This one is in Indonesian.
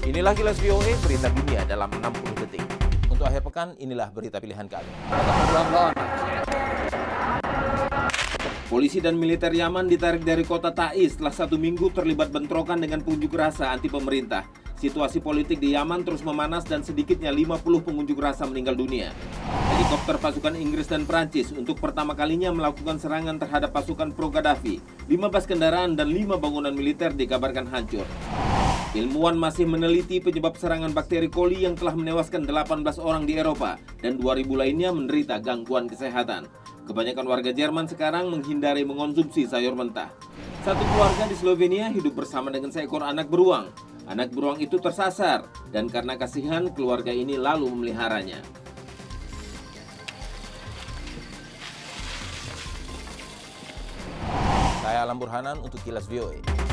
Inilah Kilas VOA, berita dunia dalam 60 detik. Untuk akhir pekan, inilah berita pilihan kami. Polisi dan militer Yaman ditarik dari kota Taiz setelah 1 minggu terlibat bentrokan dengan pengunjuk rasa anti pemerintah. Situasi politik di Yaman terus memanas dan sedikitnya 50 pengunjuk rasa meninggal dunia. Helikopter pasukan Inggris dan Prancis untuk pertama kalinya melakukan serangan terhadap pasukan pro-Gaddafi. 15 kendaraan dan 5 bangunan militer dikabarkan hancur. Ilmuwan masih meneliti penyebab serangan bakteri coli yang telah menewaskan 18 orang di Eropa dan 2.000 lainnya menderita gangguan kesehatan. Kebanyakan warga Jerman sekarang menghindari mengonsumsi sayur mentah. Satu keluarga di Slovenia hidup bersama dengan seekor anak beruang. Anak beruang itu tersasar dan karena kasihan keluarga ini lalu memeliharanya. Saya Alam Burhanan untuk Kilas VOA.